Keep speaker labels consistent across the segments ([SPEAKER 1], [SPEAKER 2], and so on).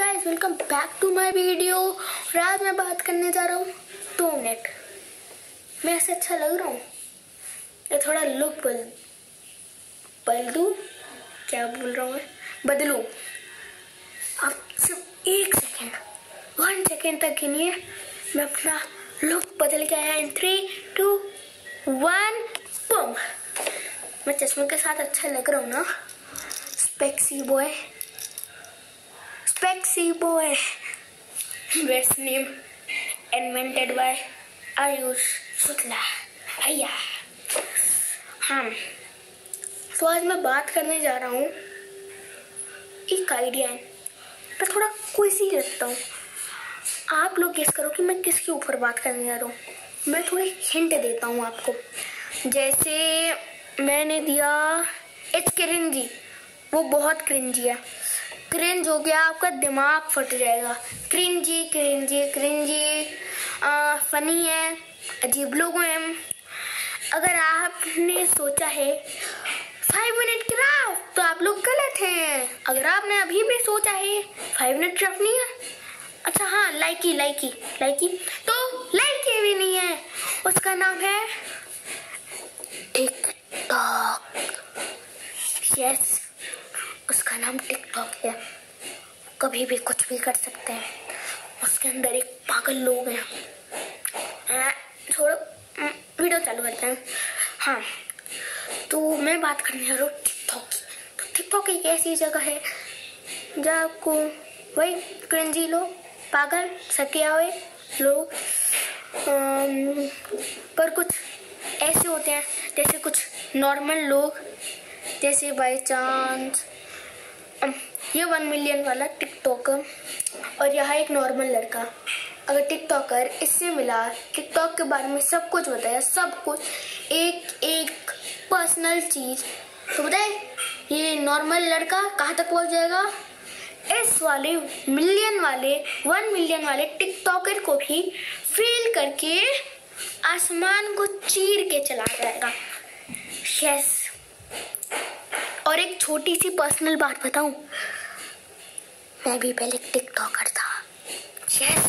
[SPEAKER 1] Guys, welcome back to my video. और आज मैं बात करने जा रहा हूँ 2 मिनट। मैं ऐसे अच्छा लग रहा हूँ या थोड़ा लुक बदल दूँ? क्या बोल रहा हूँ मैं? बदलूँ। अब सिर्फ 1 सेकेंड, 1 सेकेंड तक गिनिए, मैं अपना लुक बदल के आया। In 3, 2, 1 boom. मैं चश्मे के साथ अच्छा लग रहा हूँ ना? Specsy boy, Spexy boy. Best name invented by Ayush Shukla. भैया हाँ, तो आज मैं बात करने जा रहा हूँ, एक आइडिया है, मैं थोड़ा क्विज़ी रखता हूँ। आप लोग गेस करो कि मैं किसके ऊपर बात करने जा रहा हूँ। मैं थोड़ी हिंट देता हूँ आपको। जैसे मैंने दिया इट्स क्रिंजी, वो बहुत क्रिंजी है। क्रिंज हो गया, आपका दिमाग फट जाएगा। क्रिंजी क्रिंजी क्रिंजी फनी है, अजीब लोग हैं। अगर आपने सोचा है 5 मिनट क्राफ्ट, तो आप लोग गलत हैं। अगर आपने अभी भी सोचा है 5 मिनट क्राफ्ट नहीं है, अच्छा हाँ, लाइकी तो लाइकी भी नहीं है। उसका नाम है टिकटॉक। यस, उसका नाम टिकटॉक है। कभी भी कुछ भी कर सकते हैं, उसके अंदर एक पागल लोग हैं। छोड़ो, वीडियो चालू करते हैं। हाँ, तो मैं बात करने जा रहा हूँ टिकटॉक की। तो टिकटॉक एक ऐसी जगह है जहाँ आपको वही क्रिंजी लोग, पागल सटिया हुए लोग, पर कुछ ऐसे होते हैं जैसे कुछ नॉर्मल लोग, जैसे बाई चांस ये 1 मिलियन वाला टिकटॉकर और यहाँ एक नॉर्मल लड़का। अगर टिकटॉकर इससे मिला, टिकटॉक के बारे में सब कुछ बताया, सब कुछ, एक एक पर्सनल चीज, तो बताए ये नॉर्मल लड़का कहाँ तक पहुँच जाएगा? इस वाले 1 मिलियन वाले टिकटॉकर को भी फेल करके आसमान को चीर के चला जाएगा। यस, और एक छोटी सी पर्सनल बात बताऊं, मैं भी पहले टिकटॉकर था। यस,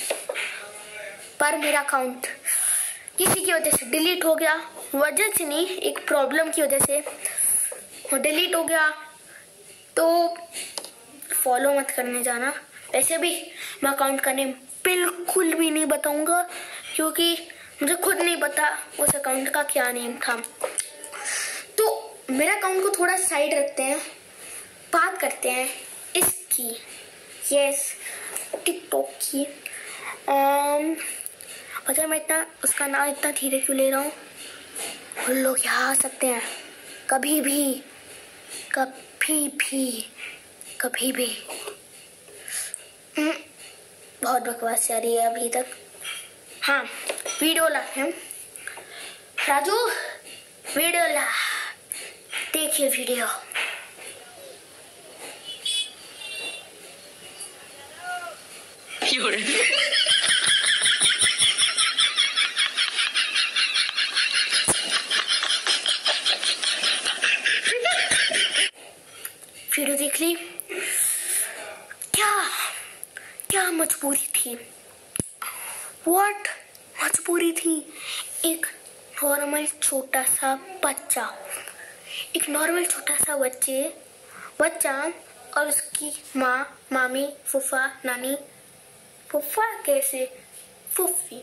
[SPEAKER 1] पर मेरा अकाउंट किसी की वजह से डिलीट हो गया। वजह से नहीं, एक प्रॉब्लम की वजह से वो डिलीट हो गया। तो फॉलो मत करने जाना। वैसे भी मैं अकाउंट का नेम बिल्कुल भी नहीं बताऊंगा, क्योंकि मुझे खुद नहीं पता उस अकाउंट का क्या नेम था। तो मेरा अकाउंट को थोड़ा साइड रखते हैं, बात करते हैं इसकी। यस, टिकटॉक की। पता है मैं उसका नाम इतना धीरे क्यों ले रहा हूँ? उन लोग यहाँ आ सकते हैं कभी भी। बहुत बकवास जा रही है अभी तक। हाँ, वीडियो ला है राजू, वीडियो ला, देखिए वीडियो। वीडियो देख ली। क्या मजबूरी थी? व्हाट मजबूरी थी? एक नॉर्मल छोटा सा बच्चा और उसकी माँ, मामी, फूफा, नानी, फूफी,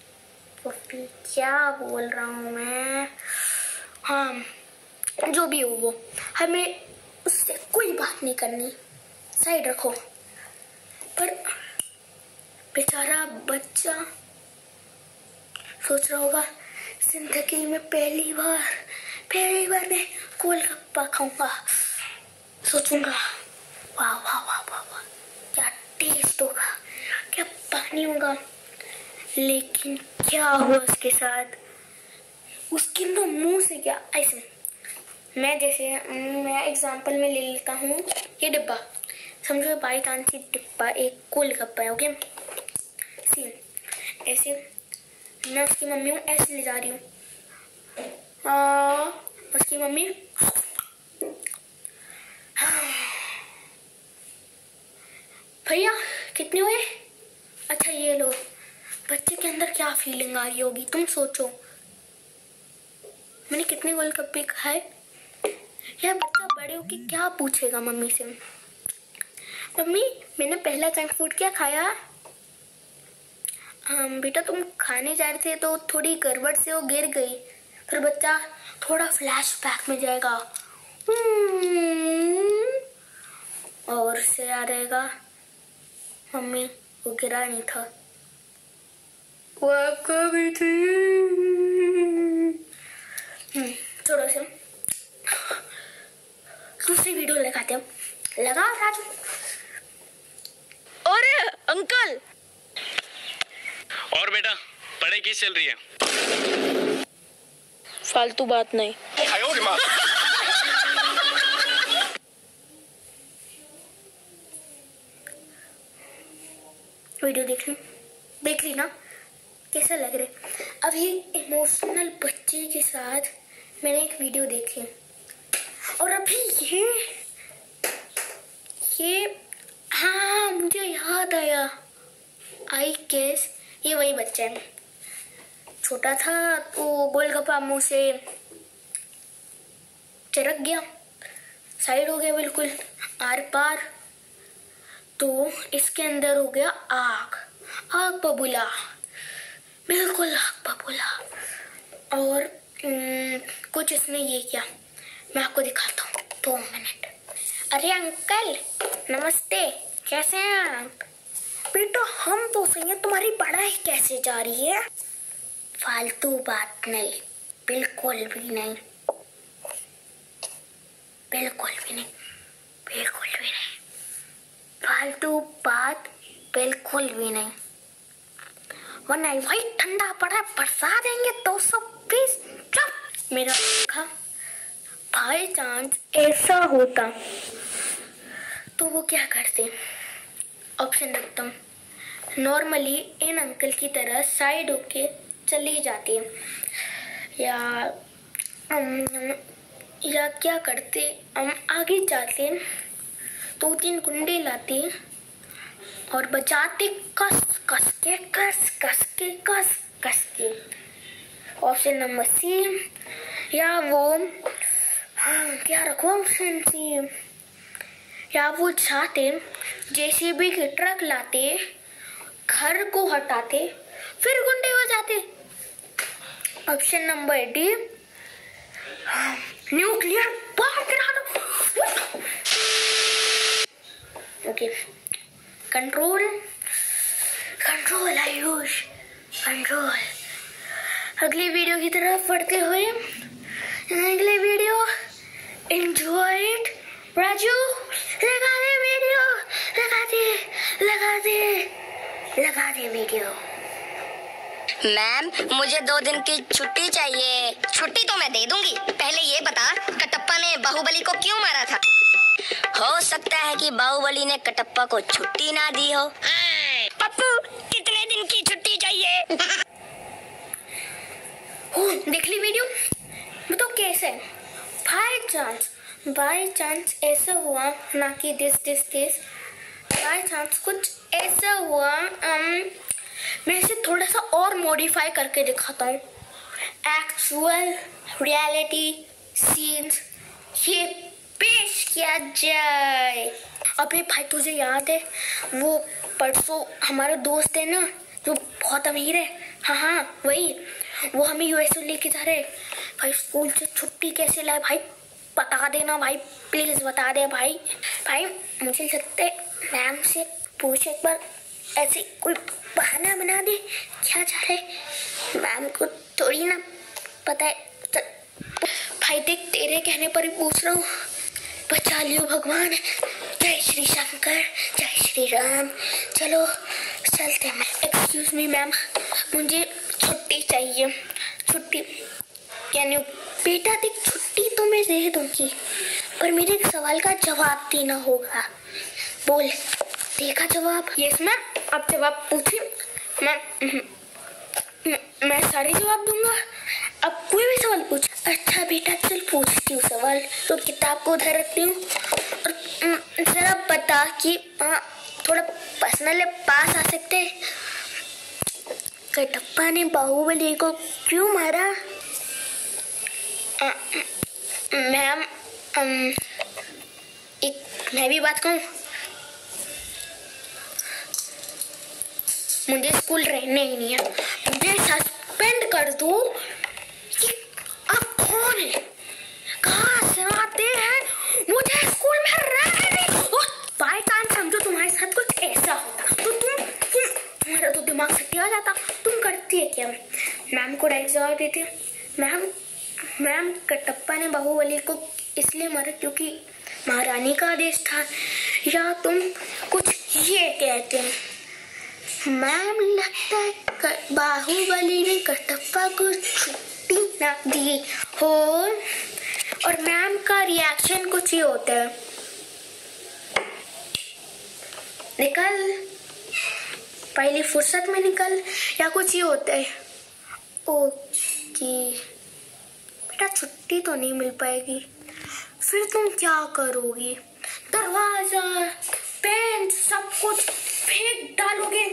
[SPEAKER 1] क्या बोल रहा हूँ मैं? हाँ, जो भी हो वो, हमें उससे कोई बात नहीं करनी, साइड रखो। पर बेचारा बच्चा सोच रहा होगा, जिंदगी में पहली बार मैं गोलगप्पा खाऊंगा। सोचूंगा वाह वाह वाह वाह वाह, क्या टेस्ट होगा, क्या पानी होगा। लेकिन क्या हुआ उसके साथ? उसके तो मुंह से क्या ऐसे, मैं एग्जांपल में ले लेता हूँ ये डिब्बा, समझो बाई चांस ये डिब्बा एक गोलगप्पा है। ओके, सीन ऐसे, मैं उसकी मम्मी हूँ, ऐसे ले जा रही हूँ, उसकी मम्मी भैया कितने हुए? अच्छा ये लो। बच्चे के अंदर क्या फीलिंग आ रही होगी तुम सोचो। मैंने कितने गोलगप्पे खाए? यार बच्चा बड़े होके क्या पूछेगा मम्मी से? मम्मी मैंने पहला जंक फूड क्या खाया? बेटा तुम खाने जा रहे थे तो थोड़ी गड़बड़ से वो गिर गई। फिर बच्चा थोड़ा फ्लैशबैक में जाएगा और से याद आएगा मम्मी वो गिरा नहीं था, वो कभी थी। थोड़ा सा दूसरी वीडियो लगाते हैं। लगा राजू।
[SPEAKER 2] अरे अंकल।
[SPEAKER 3] और बेटा पढ़ाई कैसी चल रही है?
[SPEAKER 2] फालतू बात नहीं।
[SPEAKER 1] वीडियो देख ली ना? कैसा लग रहा है? अभी इमोशनल बच्चे के साथ मैंने एक वीडियो देखी और अभी ये हाँ मुझे याद आया। आई गेस ये वही बच्चा है। छोटा था तो गोलगप्पा मुंह से चरक गया, साइड हो गया बिल्कुल आर पार। तो इसके अंदर हो गया आग बबूला, बिल्कुल आग बबूला। और कुछ इसने ये किया, मैं आपको दिखाता हूँ 2 मिनट। अरे अंकल नमस्ते, कैसे हैं आप? बेटा हम तो सही हैं, तुम्हारी पढ़ाई कैसे जा रही है? फालतू बात नहीं, बिल्कुल भी नहीं, बिल्कुल भी नहीं, बिल्कुल भी नहीं, फालतू बात बिल्कुल भी नहीं। वरना भाई ठंडा पड़ा बरसा देंगे 220। चुप। मेरा बाई चांस ऐसा होता तो वो क्या करते? ऑप्शन रखता हूँ। नॉर्मली इन अंकल की तरह साइड होके चली जाती या क्या करते, हम आगे जाते 2-3 कुंडे लाते और बजाते कस कस के। Option number C. या वो क्या रखो ऑप्शन सी। या वो जाते जेसीबी के ट्रक लाते, घर को हटाते, फिर गुंडे बजाते। Option number D, nuclear bomb गिरा दो। Okay control Ayush control. अगली वीडियो की तरफ बढ़ते हुए, अगली वीडियो एंजॉय इट। राजू लगा दे वीडियो, लगा दे वीडियो।
[SPEAKER 4] मैम मुझे 2 दिन की छुट्टी चाहिए। छुट्टी तो मैं दे दूंगी, पहले ये बता कटप्पा ने बाहुबली को क्यों मारा था? हो सकता है कि बाहुबली ने कटप्पा को छुट्टी ना दी हो। पप्पू कितने दिन की छुट्टी चाहिए?
[SPEAKER 1] देख ली वीडियो? बताओ कैसे? बाय चांस ऐसा हुआ ना कि दिस बाय चांस कुछ ऐसा हुआ। मैं इसे थोड़ा सा और मॉडिफाई करके दिखाता हूँ। एक्चुअल रियलिटी सीन्स ये पेश किया जाए। अबे भाई तुझे याद है वो परसों हमारा दोस्त है ना जो बहुत अमीर है? हाँ वही, वो हमें यूएसए लेके जा रहे। भाई स्कूल से छुट्टी कैसे लाए भाई? बता देना भाई, प्लीज बता दे भाई। मुझे लगता है मैम से पूछ एक बार, ऐसे कोई बहाना बना दे क्या जा रहे। मैम को थोड़ी ना पता है। भाई देख तेरे कहने पर ही पूछ रहा हूँ, बचा लियो भगवान। जय श्री शंकर, जय श्री राम। चलो चलते हैं। एक्सक्यूज मी मैम, मुझे छुट्टी चाहिए। छुट्टी यानी बेटा देख छुट्टी तो मैं दे दूंगी, पर मेरे एक सवाल का जवाब देना होगा। बोल देखा जवाब? Yes ma'am. अब जवाब पूछिए। मैं सारे जवाब दूंगा, अब कोई भी सवाल पूछ। अच्छा बेटा चल पूछती हूँ सवाल। तो किताब को उधर रखती हूँ और जरा था कि थोड़ा पर्सनल पास आ सकते। कटप्पा ने बाहुबली को क्यों मारा? मैम, मैं भी बात कहूँ? मुझे स्कूल रहने ही नहीं है, मुझे सस्पेंड कर दो। आप कौन है? कहाँ से आते हैं? मुझे स्कूल में रहने नहीं। बाय चांस समझो तुम्हारे साथ कुछ ऐसा होता तो तुम्हारा तो दिमाग सट्टी आ जाता। तुम करती है क्या? मैम को डायरेक्ट जवाब देती है, मैम कटप्पा ने बाहुबली को इसलिए मारा क्योंकि महारानी का आदेश था, या तुम कुछ ये कहते हैं। मैम, लगता है बाहुबली ने कटप्पा को छुट्टी ना दी हो, और मैम का रिएक्शन कुछ ही होता है। निकल, पहली फुर्सत में निकल, या कुछ ही होता है। ओके बेटा, छुट्टी तो नहीं मिल पाएगी, फिर तुम क्या करोगी? दरवाजा, पेन, सब कुछ फेंक डालोगे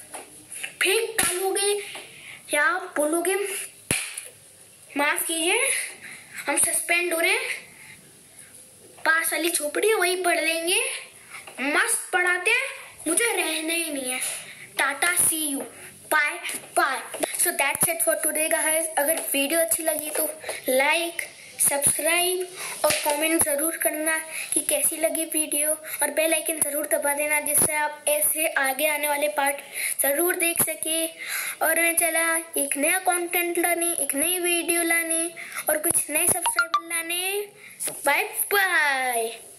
[SPEAKER 1] या बोलोगे माफ कीजिए, हम सस्पेंड हो रहे हैं, पास वाली झोपड़ी वही पढ़ लेंगे, मस्त पढ़ाते हैं, मुझे रहना ही नहीं है, tata, see you, bye bye. So that's it for today guys. अगर वीडियो अच्छी लगी तो लाइक, सब्सक्राइब और कमेंट ज़रूर करना कि कैसी लगी वीडियो, और बेल आइकन ज़रूर दबा देना जिससे आप ऐसे आगे आने वाले पार्ट ज़रूर देख सके। और मैं चला एक नया कंटेंट लाने, एक नई वीडियो लाने और कुछ नए सब्सक्राइबर लाने। Bye bye.